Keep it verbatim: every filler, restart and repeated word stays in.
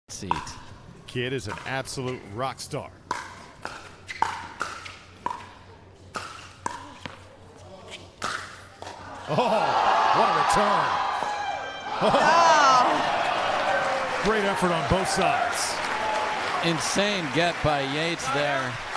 seat. Kid is an absolute rock star. Oh, what a return. Oh. Great effort on both sides. Insane get by Yates there.